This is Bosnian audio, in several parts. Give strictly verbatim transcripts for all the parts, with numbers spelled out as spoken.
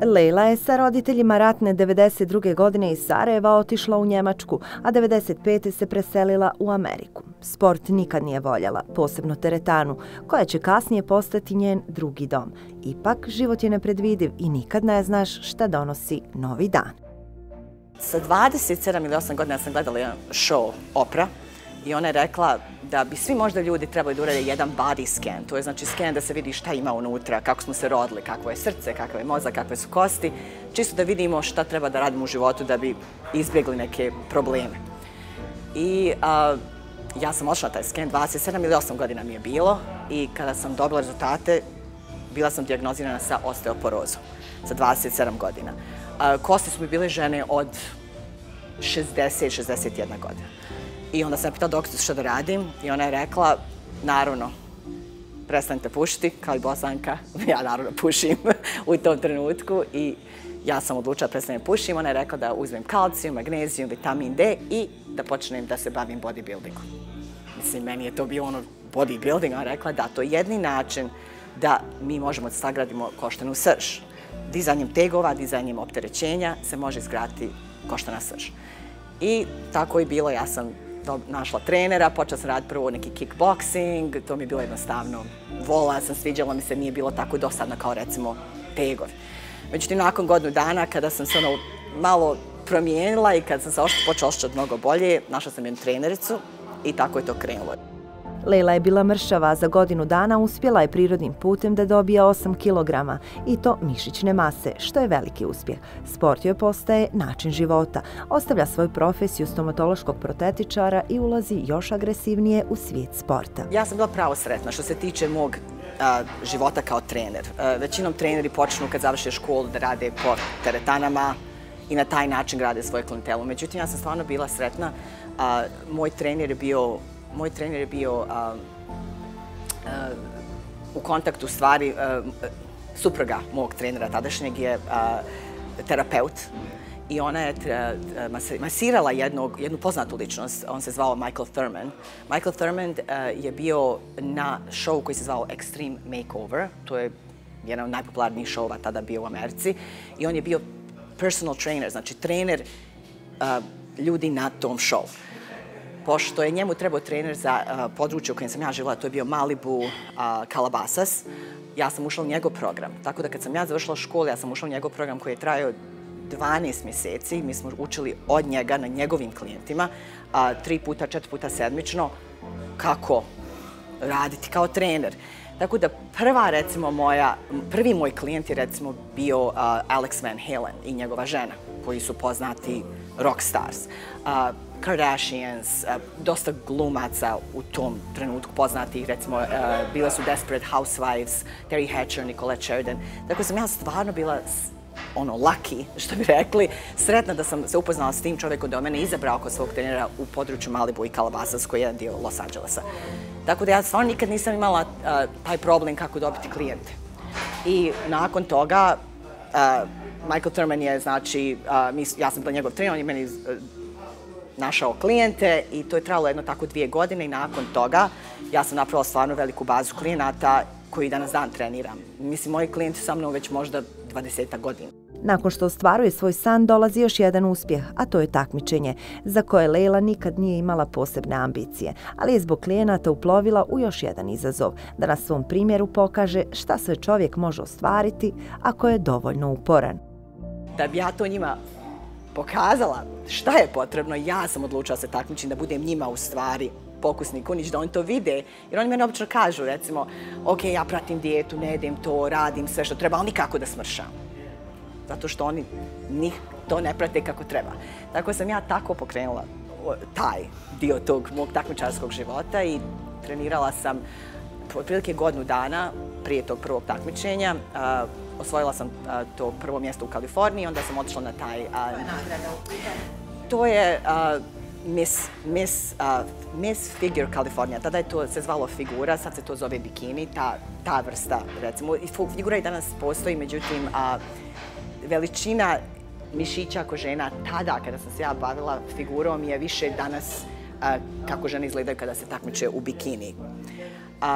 Lejla je sa roditeljima ratne devedeset druge godine iz Sarajeva otišla u Njemačku, a devedeset pete se preselila u Ameriku. Sport nikad nije voljela, posebno teretanu, koja će kasnije postati njen drugi dom. Ipak, život je nepredvidiv i nikad ne znaš šta donosi novi dan. Sa dvadeset sedam ili osam godina sam gledala jedan show Oprah i ona je rekla da bi svi možda ljudi trebali da urade jedan body scan. To je znači scan da se vidi šta ima unutra, kako smo se rodili, kakvo je srce, kakav je mozak, kakve su kosti. Čisto da vidimo šta treba da radimo u životu da bi izbjegli neke probleme. I a, ja sam odšla na taj scan, dvadeset sedam ili osam godina mi je bilo i kada sam dobila rezultate, bila sam dijagnozirana sa osteoporozom sa dvadeset sedam godina. A, kosti su mi bile žene od šezdeset do šezdeset jedne godine. I onda sam pitala doktoricu šta da radim i ona je rekla, naravno, prestanite pušiti, kao i Bosanka. Ja naravno pušim u tom trenutku i ja sam odlučila da prestanem pušim. Ona je rekla da uzmem kalcijum, magnezijum, vitamin D i da počnem da se bavim bodybuildingom. Mislim, meni je to bio ono bodybuilding, ona je rekla da to je jedni način da mi možemo da sagradimo koštanu srž. Dizanjem tegova, dizanjem opterećenja se može izgraditi koštana srž. I tako je bilo, ja sam našla trenera, počela sam raditi prvo neki kickboxing, to mi je bilo jednostavno. Volila sam, sviđalo mi se, nije bilo tako dosadno kao recimo tegovi. Međutim, nakon godinu dana, kada sam se ono malo promijenila i kada sam se počela osjećati mnogo bolje, našla sam jednu trenericu i tako je to krenulo. Lejla je bila mršava, a za godinu dana uspjela je prirodnim putem da dobije osam kilograma i to mišićne mase, što je veliki uspjeh. Sport joj postaje način života, ostavlja svoju profesiju stomatološkog protetičara i ulazi još agresivnije u svijet sporta. Ja sam bila pravo sretna što se tiče mog a, života kao trener. A, većinom treneri počnu kad završe školu da rade po teretanama i na taj način grade svoje klijentelu. Međutim, ja sam stvarno bila sretna. A, moj trener je bio Moj trener je bio uh, uh, u kontaktu stvari, uh, supruga mog trenera tadašnjeg je uh, terapeut i ona je uh, masirala jednog, jednu poznatu ličnost, on se zvao Michael Thurman. Michael Thurman uh, je bio na show koji se zvao Extreme Makeover, to je jedan od najpopularnijih šova tada bio u Americi i on je bio personal trainer, znači trener uh, ljudi na tom show. Pošto je njemu trebao trener za uh, područje u kojem sam ja živjela, to je bio Malibu, uh, Calabasas, ja sam ušla u njegov program. Tako da kad sam ja završila školu, ja sam ušla u njegov program koji je trajao dvanaest mjeseci. Mi smo učili od njega na njegovim klijentima, uh, tri puta, četiri puta sedmično, kako raditi kao trener. Tako da prva, recimo, moja, prvi moj klijent je recimo bio uh, Alex Van Halen i njegova žena, koji su poznati rock stars. Uh, Kardashians, uh, dosta glumaca u tom trenutku poznatih, recimo uh, bile su Desperate Housewives, Terry Hatcher, Nicolette Sheridan. Tako sam ja stvarno bila ono lucky, što bi rekli, sretna da sam se upoznala s tim čovjekom da je mene izabrao kod svog trenera u području Malibu i Calabasas, koji je jedan dio Los Angelesa. Tako da ja stvarno nikad nisam imala uh, taj problem kako dobiti klijente. I nakon toga uh, Michael Thurman je, znači, uh, mi, ja sam bila njegov trener, on je meni uh, našao klijente i to je trajalo jedno tako dvije godine i nakon toga ja sam napravila stvarno veliku bazu klijenata koji danas dan treniram. Mislim, moji klijenti sa mnom već možda dvadesetak godina. Nakon što ostvaruje svoj san, dolazi još jedan uspjeh, a to je takmičenje, za koje Lejla nikad nije imala posebne ambicije, ali je zbog klijenata uplovila u još jedan izazov, da na svom primjeru pokaže šta sve čovjek može ostvariti ako je dovoljno uporan. Da bi ja to njima pokazala šta je potrebno, ja sam odlučila se takmičiti da budem njima u stvari pokusni kunić, da oni to vide. Jer oni meni obično kažu, recimo, ok, ja pratim dijetu, ne jedem to, radim sve što treba, ali nikako da smršam. Zato što oni njih to ne prate kako treba. Tako sam ja tako pokrenula taj dio tog mog takmičarskog života i trenirala sam otprilike godinu dana prije tog prvog takmičenja. Uh, osvojila sam uh, to prvo mjesto u Kaliforniji, onda sam otišla na taj... Uh, to je uh, Miss, Miss, uh, Miss Figure California. Tada je to se zvalo figura, sad se to zove bikini, ta, ta vrsta, recimo. I figura i danas postoji, međutim, uh, veličina mišića kod žena tada, kada sam se ja bavila figurom, je više danas uh, kako žene izgledaju kada se takmiče u bikini. Uh,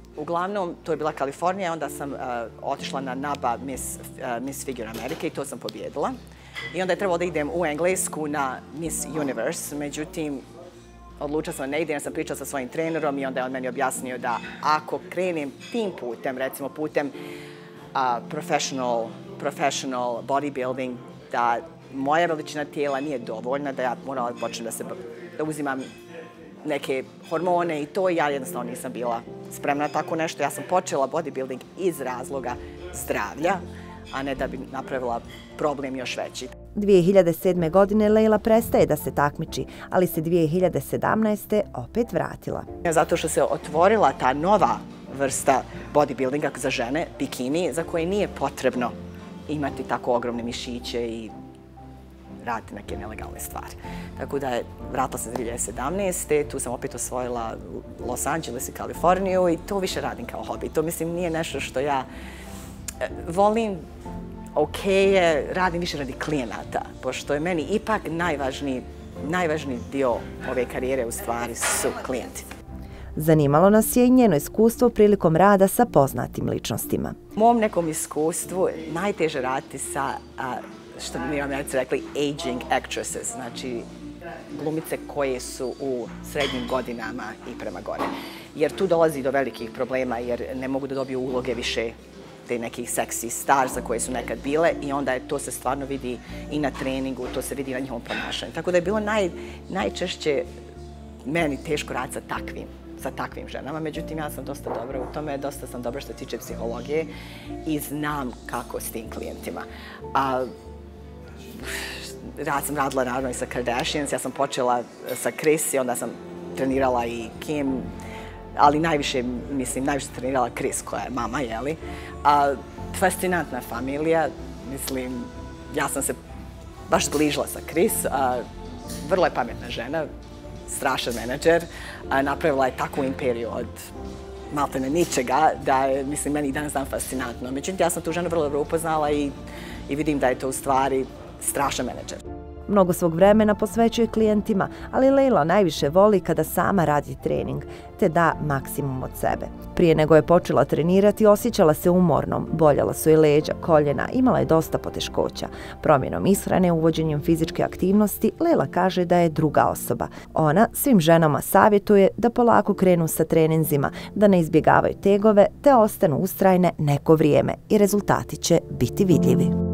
uglavnom, to je bila Kalifornija, onda sam uh, otišla na N A B A Miss, uh, Miss Figure Amerike i to sam pobjedila. I onda je trebalo da idem u Englesku na Miss Universe, međutim, odlučila sam da ne idem jer sam pričala sa svojim trenerom i onda je on meni objasnio da ako krenem tim putem, recimo putem uh, professional, professional bodybuilding, da moja veličina tijela nije dovoljna, da ja morala počnem da se da uzimam neke hormone i to, ja jednostavno nisam bila spremna na tako nešto. Ja sam počela bodybuilding iz razloga zdravlja, a ne da bi napravila problem još veći. dvije hiljade sedme. godine Leila prestaje da se takmiči, ali se dvije hiljade sedamnaeste. opet vratila. Zato što se otvorila ta nova vrsta bodybuildinga za žene, bikini, za koje nije potrebno imati tako ogromne mišiće i raditi neke nelegalne stvari. Tako da je vratila se dvije hiljade sedamnaeste. Tu sam opet osvojila Los Angeles i Kaliforniju i to više radim kao hobi. To mislim nije nešto što ja volim, ok je, radim više radi klijenata, pošto je meni ipak najvažniji, najvažniji dio ove karijere u stvari su klijenti. Zanimalo nas je i njeno iskustvo prilikom rada sa poznatim ličnostima. U mom nekom iskustvu najteže raditi sa, a, što mi Amerikanci rekli, aging actresses, znači glumice koje su u srednjim godinama i prema gore. Jer tu dolazi do velikih problema jer ne mogu da dobiju uloge više te nekih seksi starsa koje su nekad bile i onda je, to se stvarno vidi i na treningu, to se vidi na njihovom ponašanju. Tako da je bilo naj, najčešće meni teško raditi sa takvim, sa takvim ženama, međutim ja sam dosta dobra u tome, dosta sam dobra što se tiče psihologije i znam kako s tim klijentima. A, rad sam radila naravno i sa Kardashians, ja sam počela sa Kris i onda sam trenirala i Kim, ali najviše, mislim, najviše trenirala Kris koja je mama, jeli. A, fascinantna familija, mislim, ja sam se baš zbližila sa Kris, a, vrlo je pametna žena, strašan menadžer, a, napravila je takvu imperiju od maltene ničega, da je, mislim, meni i danas dan fascinantno. Međutim, ja sam tu ženu vrlo dobro upoznala i, i vidim da je to u stvari strašan menadžer. Mnogo svog vremena posvećuje klijentima, ali Leila najviše voli kada sama radi trening, te da maksimum od sebe. Prije nego je počela trenirati, osjećala se umornom, boljela su je leđa, koljena, imala je dosta poteškoća. Promjenom ishrane, uvođenjem fizičke aktivnosti, Leila kaže da je druga osoba. Ona svim ženama savjetuje da polako krenu sa treninzima, da ne izbjegavaju tegove, te ostanu ustrajne neko vrijeme i rezultati će biti vidljivi.